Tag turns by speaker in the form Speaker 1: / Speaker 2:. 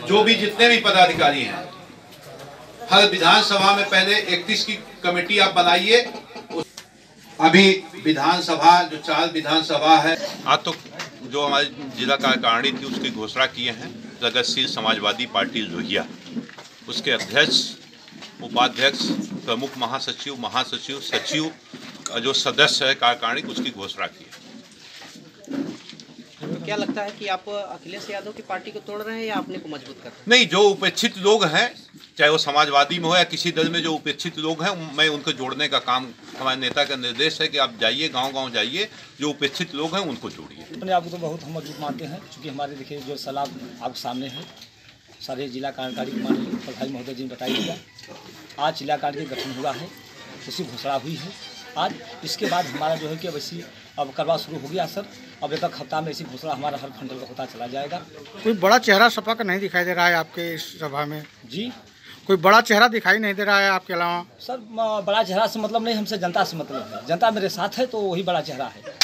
Speaker 1: जो भी जितने भी पदाधिकारी हैं, हर विधानसभा में पहले 31 की कमेटी आप बनाइए। अभी विधानसभा जो 4 विधानसभा है, आज तो जो हमारी जिला कार्यकारिणी थी उसकी घोषणा किए हैं प्रगतिशील समाजवादी पार्टी लोहिया, उसके अध्यक्ष, उपाध्यक्ष, प्रमुख महासचिव, महासचिव, सचिव, जो सदस्य है कार्यकारिणी उसकी घोषणा की है।
Speaker 2: क्या लगता है कि आप अखिलेश यादव की पार्टी को तोड़ रहे हैं या अपने को मजबूत कर रहे हैं?
Speaker 1: नहीं, जो उपेक्षित लोग हैं, चाहे वो समाजवादी में हो या किसी दल में जो उपेक्षित लोग हैं, मैं उनको जोड़ने का काम, हमारे नेता का निर्देश है कि आप जाइए, गांव-गांव जाइए, जो उपेक्षित लोग हैं उनको जोड़िए।
Speaker 3: अपने आप को तो बहुत हम मजबूत मानते हैं, क्योंकि हमारे देखिए जो सलाह आपके सामने है, सारे जिला कार्यकारी के माननीय प्रभारी महोदय जी ने बताइएगा। आज जिला कार्य गठन हुआ है, उसी घोषणा हुई है आज। इसके बाद हमारा जो है कि वैसी अब करवा शुरू हो गया सर। अब एक हफ्ता में ऐसी घोषणा हमारा हर खंडल का होता चला जाएगा।
Speaker 4: कोई बड़ा चेहरा सपा का नहीं दिखाई दे रहा है आपके इस सभा में?
Speaker 3: जी,
Speaker 4: कोई बड़ा चेहरा दिखाई नहीं दे रहा है आपके अलावा?
Speaker 3: सर बड़ा चेहरा से मतलब नहीं, हमसे जनता से मतलब है। जनता मेरे साथ है तो वही बड़ा चेहरा है।